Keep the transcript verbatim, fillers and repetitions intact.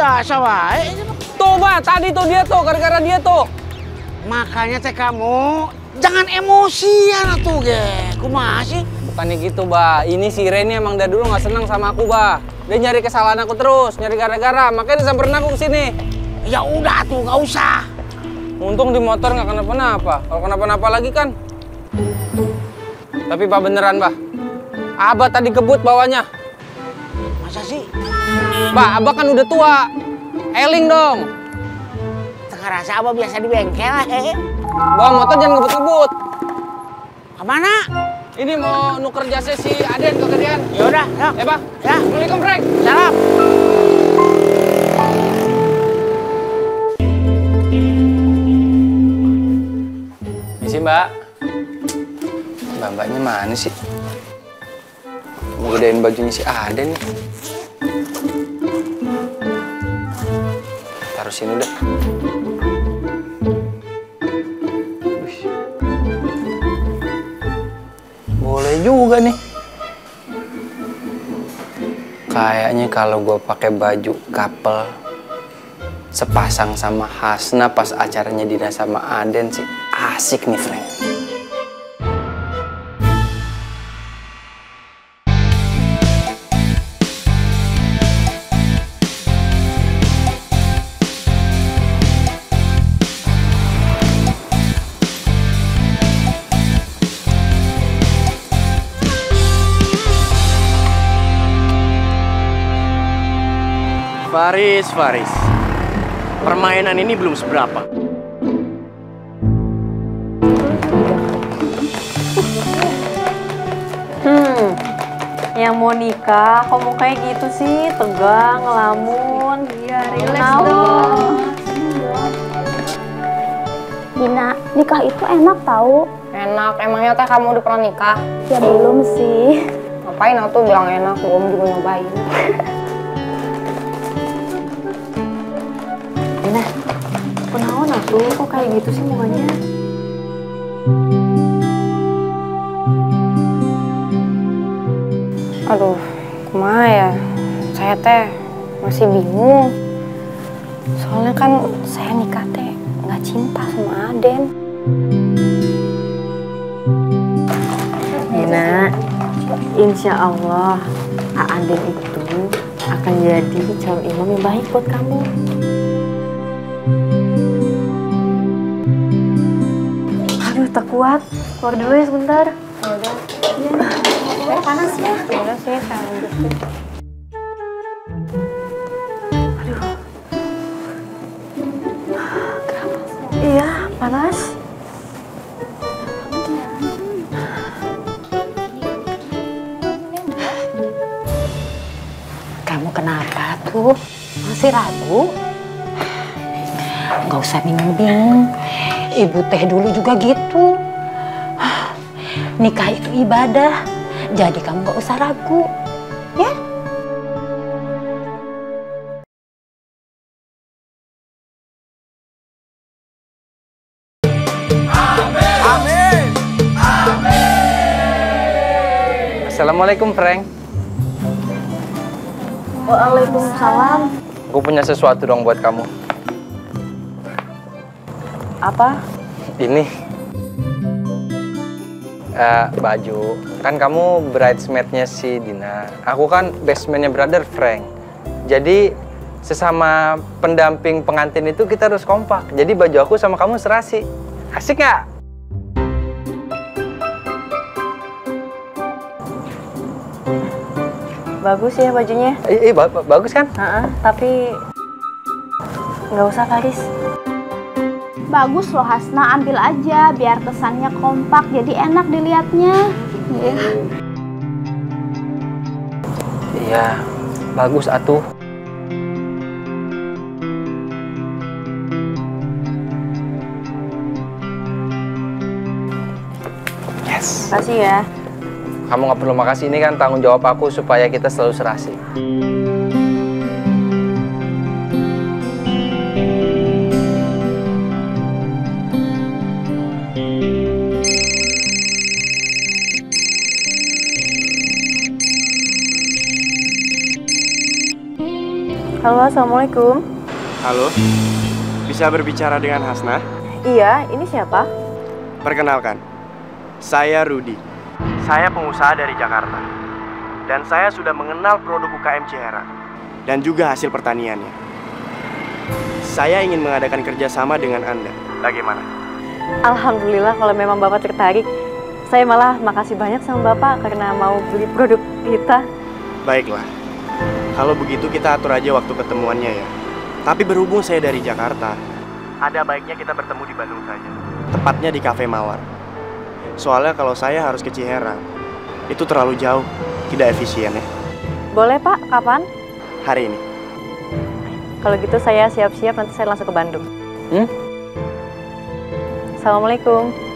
biasa wae. Tuh, Bah, tadi tuh dia tuh, gara-gara dia tuh. Makanya teh kamu jangan emosian atuh ge. Kumaha sih? Bukannya gitu, Bah. Ini si Reni emang dari dulu nggak seneng sama aku, Bah. Dia nyari kesalahan aku terus, nyari gara-gara. Makanya dia samperin aku kesini. Ya udah tuh, nggak usah. Untung di motor nggak kenapa-napa. Kalau kenapa-napa lagi kan. Tapi Pak beneran, Bah. Abah tadi kebut bawanya. Masa sih? Bah, Abah kan udah tua. Eling dong. Ngerasa Abah biasa di bengkel, hehe. Bawa motor jangan ngebut-ngebut. Kemana? Ini mau nuker jasa si Aden ke Gerian. Yaudah, ya. Eh, Bah. Ya. Assalamualaikum, Frank. Salam. Misi, Mbak. Mbak-mbaknya mana sih? Mau gedein bajunya si Aden nih. Taruh sini udah. Boleh juga nih. Kayaknya kalau gue pakai baju couple sepasang sama Hasna pas acaranya Dina sama Aden sih asik nih, Frank. Faris, Faris. Permainan ini belum seberapa. Hmm, yang mau nikah, kok mau kayak gitu sih? Tegang, ngelamun. Iya, relax dong. Dina, nikah itu enak tahu. Enak, emangnya teh kamu udah pernah nikah? Ya belum sih. Ngapain aku bilang enak, belum juga nyobain. Dina, kenaon atuh? Kok kayak gitu sih mukanya? Aduh, kumaha ya? Saya teh masih bingung. Soalnya kan saya nikah teh nggak cinta sama Aden. Dina, insya Allah Aden itu akan jadi calon imam yang baik buat kamu. Aduh, tak kuat. Keluar dulu ya sebentar. Udah. Ya. Eh, panas ya? Udah sih, saya lanjut sih. Aduh. Iya, panas. Kamu kenapa tuh? Masih ragu? Nggak usah bingung-bingung. Ibu teh dulu juga gitu. Nikah itu ibadah. Jadi kamu nggak usah ragu. Ya? Amin. Assalamualaikum, Frank. Waalaikumsalam. Aku punya sesuatu dong buat kamu. Apa? Ini uh, baju. Kan kamu bridesmaid-nya si Dina. Aku kan best-man-nya brother Frank. Jadi sesama pendamping pengantin itu kita harus kompak. Jadi baju aku sama kamu serasi. Asik nggak? Bagus ya bajunya. Iya, ba ba bagus kan? Heeh, tapi nggak usah, Faris. Bagus loh Hasna, ambil aja biar kesannya kompak, jadi enak dilihatnya. Iya. Iya, bagus atuh. Yes. Makasih ya. Kamu nggak perlu makasih, ini kan tanggung jawab aku supaya kita selalu serasi. Halo Halo, Assalamualaikum. Halo, bisa berbicara dengan Hasna? Iya, ini siapa? Perkenalkan, saya Rudi. Saya pengusaha dari Jakarta. Dan saya sudah mengenal produk U K M Cihera dan juga hasil pertaniannya. Saya ingin mengadakan kerjasama dengan Anda. Bagaimana? Alhamdulillah kalau memang Bapak tertarik. Saya malah makasih banyak sama Bapak karena mau beli produk kita. Baiklah, kalau begitu kita atur aja waktu ketemuannya ya. Tapi berhubung saya dari Jakarta, ada baiknya kita bertemu di Bandung saja. Tepatnya di Cafe Mawar. Soalnya kalau saya harus ke Cihera, itu terlalu jauh, tidak efisien ya. Boleh Pak, kapan? Hari ini. Kalau gitu saya siap-siap, nanti saya langsung ke Bandung. Hmm? Assalamualaikum.